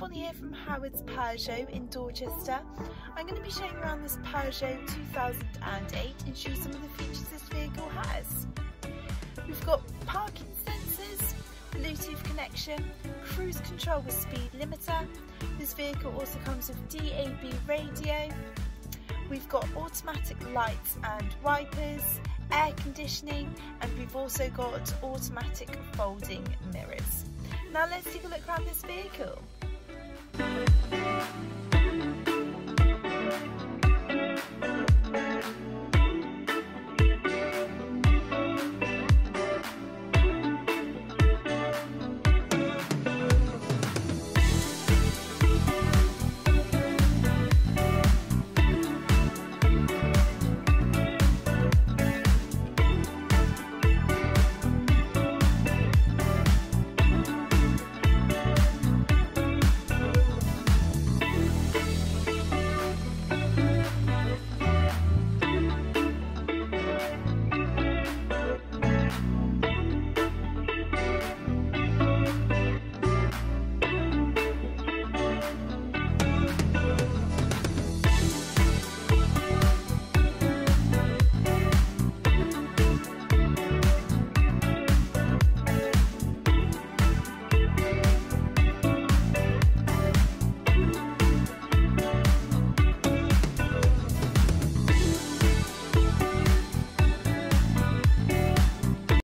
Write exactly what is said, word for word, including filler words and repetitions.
Bonnie here from Howard's Peugeot in Dorchester. I'm going to be showing around this Peugeot two thousand eight and show you some of the features this vehicle has. We've got parking sensors, Bluetooth connection, cruise control with speed limiter. This vehicle also comes with D A B radio. We've got automatic lights and wipers, air conditioning, and we've also got automatic folding mirrors. Now let's take a look around this vehicle.